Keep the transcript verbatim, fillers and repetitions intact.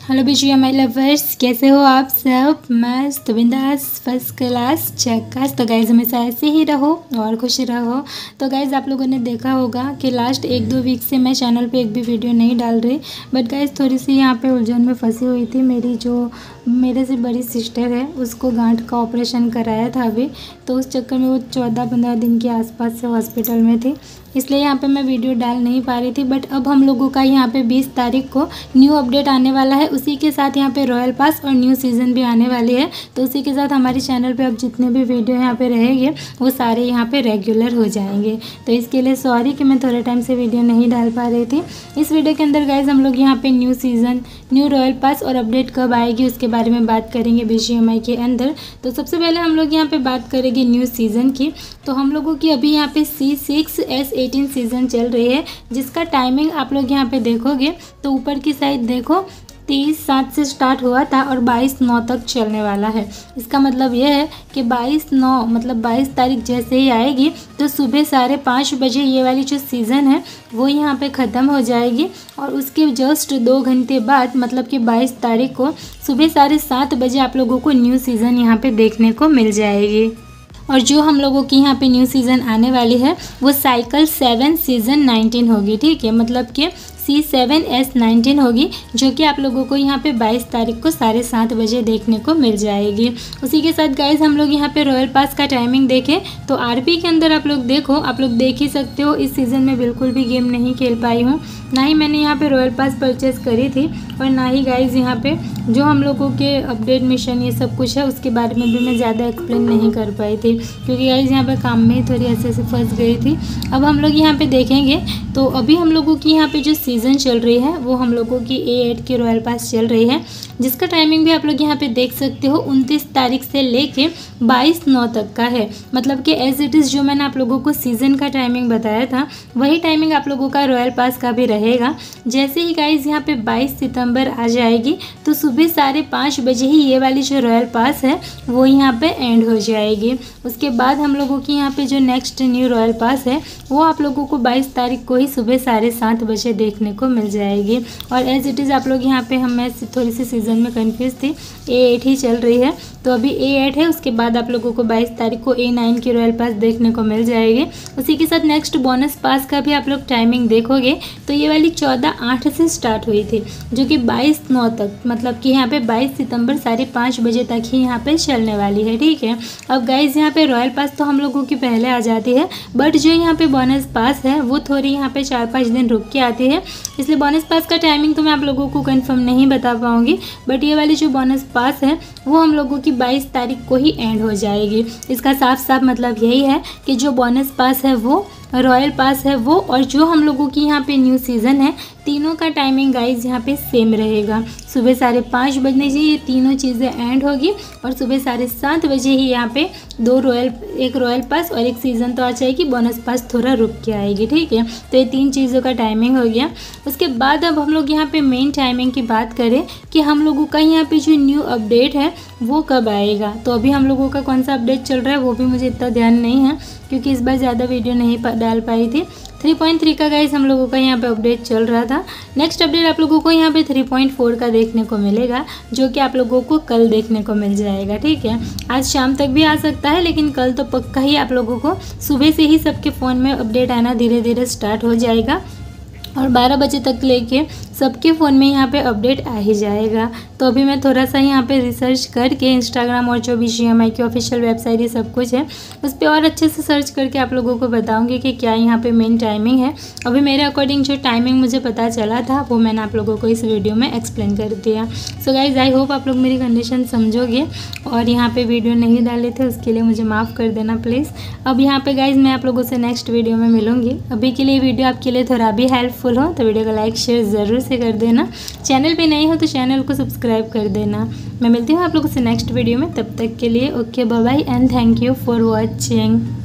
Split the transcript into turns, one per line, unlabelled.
Hello Bijiya माई lovers, कैसे हो आप सब। मस्त बिंदास फर्स्ट क्लास झक्कास। तो गाइज़ हमेशा ऐसे ही रहो और खुश रहो। तो गाइज़ आप लोगों ने देखा होगा कि लास्ट एक दो वीक से मैं चैनल पे एक भी वीडियो नहीं डाल रही, बट गाइज़ थोड़ी सी यहाँ पे उलझन में फंसी हुई थी। मेरी जो मेरे से बड़ी सिस्टर है उसको गांठ का ऑपरेशन कराया था अभी, तो उस चक्कर में वो चौदह पंद्रह दिन के आसपास से हॉस्पिटल में थी, इसलिए यहाँ पे मैं वीडियो डाल नहीं पा रही थी। बट अब हम लोगों का यहाँ पे बीस तारीख को न्यू अपडेट आने वाला है, उसी के साथ यहाँ पे रॉयल पास और न्यू सीज़न भी आने वाली है। तो उसी के साथ हमारे चैनल पे अब जितने भी वीडियो यहाँ पे रहेंगे वो सारे यहाँ पे रेगुलर हो जाएंगे। तो इसके लिए सॉरी कि मैं थोड़े टाइम से वीडियो नहीं डाल पा रही थी। इस वीडियो के अंदर गाइज हम लोग यहाँ पे new season, new royal pass और अपडेट कब आएगी उसके बारे में बात करेंगे बीजीएमआई के अंदर। तो सबसे पहले हम लोग यहाँ पे बात करेंगे न्यू सीज़न की। तो हम लोगों की अभी यहाँ पे C six S eighteen season चल रही है, जिसका टाइमिंग आप लोग यहाँ पे देखोगे तो ऊपर की साइड देखो तीस सात से स्टार्ट हुआ था और बाईस नौ तक चलने वाला है। इसका मतलब यह है कि बाईस नौ मतलब बाईस तारीख जैसे ही आएगी तो सुबह साढ़े पाँच बजे ये वाली जो सीज़न है वो यहाँ पे ख़त्म हो जाएगी, और उसके जस्ट दो घंटे बाद मतलब कि बाईस तारीख को सुबह साढ़े सात बजे आप लोगों को न्यू सीज़न यहाँ पे देखने को मिल जाएगी। और जो हम लोगों की यहाँ पे न्यू सीज़न आने वाली है वो साइकिल सेवन सीज़न नाइनटीन होगी, ठीक है। मतलब कि सी सेवन एस नाइनटीन होगी, जो कि आप लोगों को यहाँ पे बाईस तारीख को साढ़े सात बजे देखने को मिल जाएगी। उसी के साथ गाइज हम लोग यहाँ पे रॉयल पास का टाइमिंग देखें तो आरपी के अंदर आप लोग देखो, आप लोग देख ही सकते हो इस सीज़न में बिल्कुल भी गेम नहीं खेल पाई हूँ, ना ही मैंने यहाँ पे रॉयल पास परचेज़ करी थी, और ना ही गाइज यहाँ पे जो हम लोगों के अपडेट मिशन ये सब कुछ है उसके बारे में भी मैं ज़्यादा एक्सप्लेन नहीं कर पाई थी, क्योंकि गाइज यहाँ पे काम में ही थोड़ी ऐसे ऐसे फंस गई थी। अब हम लोग यहाँ पे देखेंगे तो अभी हम लोगों की यहाँ पे जो सीज़न चल रही है वो हम लोगों की ए एट की रॉयल पास चल रही है, जिसका टाइमिंग भी आप लोग यहाँ पे देख सकते हो उनतीस तारीख से लेके बाईस नौ तक का है। मतलब कि एज इट इज़ जो मैंने आप लोगों को सीज़न का टाइमिंग बताया था वही टाइमिंग आप लोगों का रॉयल पास का भी रहेगा। जैसे ही गाइज यहाँ पे बाईस सितंबर आ जाएगी तो सुबह साढ़े पाँच बजे ही ये वाली जो रॉयल पास है वो यहाँ पे एंड हो जाएगी। उसके बाद हम लोगों की यहाँ पे जो नेक्स्ट न्यू रॉयल पास है वो आप लोगों को बाईस तारीख को ही सुबह साढ़े सात बजे देखने को मिल जाएगी। और एज इट इज़ आप लोग यहाँ पे हम मैं थोड़ी सी सीज़न में कंफ्यूज थी, ए एट ही चल रही है, तो अभी ए एट है, उसके बाद आप लोगों को बाईस तारीख को ए नाइन की रॉयल पास देखने को मिल जाएगी। उसी के साथ नेक्स्ट बोनस पास का भी आप लोग टाइमिंग देखोगे तो ये वाली चौदह आठ से स्टार्ट हुई थी, जो कि बाईस नौ तक मतलब कि यहाँ पे बाईस सितंबर साढ़े पाँच बजे तक ही यहाँ पे चलने वाली है, ठीक है। अब गाइज यहाँ पे रॉयल पास तो हम लोगों की पहले आ जाती है, बट जो यहाँ पे बोनस पास है वो थोड़ी यहाँ पे चार पाँच दिन रुक के आती है, इसलिए बोनस पास का टाइमिंग तो मैं आप लोगों को कंफर्म नहीं बता पाऊँगी। बट ये वाली जो बोनस पास है वो हम लोगों की बाईस तारीख को ही एंड हो जाएगी। इसका साफ साफ मतलब यही है कि जो बोनस पास है वो, रॉयल पास है वो, और जो हम लोगों की यहाँ पे न्यू सीज़न है, तीनों का टाइमिंग गाइज यहाँ पे सेम रहेगा। सुबह साढ़े पाँच बजने से ये तीनों चीज़ें एंड होगी, और सुबह साढ़े सात बजे ही यहाँ पे दो रॉयल एक रॉयल पास और एक सीज़न तो आ जाएगी, बोनस पास थोड़ा रुक के आएगी, ठीक है। तो ये तीन चीज़ों का टाइमिंग हो गया। उसके बाद अब हम लोग यहाँ पे मेन टाइमिंग की बात करें कि हम लोगों का यहाँ पे जो न्यू अपडेट है वो कब आएगा। तो अभी हम लोगों का कौन सा अपडेट चल रहा है वो भी मुझे इतना ध्यान नहीं है, क्योंकि इस बार ज़्यादा वीडियो नहीं डाल पाई थी। थ्री पॉइंट थ्री का गाइस हम लोगों का यहाँ पे अपडेट चल रहा था। नेक्स्ट अपडेट आप लोगों को यहाँ पे थ्री पॉइंट फोर का देखने को मिलेगा, जो कि आप लोगों को कल देखने को मिल जाएगा, ठीक है। आज शाम तक भी आ सकता है, लेकिन कल तो पक्का ही आप लोगों को सुबह से ही सबके फ़ोन में अपडेट आना धीरे धीरे स्टार्ट हो जाएगा, और बारह बजे तक लेके सबके फ़ोन में यहाँ पे अपडेट आ ही जाएगा। तो अभी मैं थोड़ा सा यहाँ पे रिसर्च करके इंस्टाग्राम और जो बीजीएमआई की ऑफिशियल वेबसाइट ये सब कुछ है उस पर और अच्छे से सर्च करके आप लोगों को बताऊंगी कि क्या यहाँ पे मेन टाइमिंग है। अभी मेरे अकॉर्डिंग जो टाइमिंग मुझे पता चला था वो मैंने आप लोगों को इस वीडियो में एक्सप्लेन कर दिया। सो गाइज आई होप आप लोग मेरी कंडीशन समझोगे और यहाँ पर वीडियो नहीं डाले थे उसके लिए मुझे माफ़ कर देना प्लीज़। अब यहाँ पर गाइज मैं आप लोगों से नेक्स्ट वीडियो में मिलूँगी। अभी के लिए वीडियो आपके लिए थोड़ा भी हेल्पफुल हो तो वीडियो को लाइक शेयर ज़रूर से कर देना। चैनल पे नए हो तो चैनल को सब्सक्राइब कर देना। मैं मिलती हूँ आप लोगों से नेक्स्ट वीडियो में, तब तक के लिए okay bye bye and thank you for watching.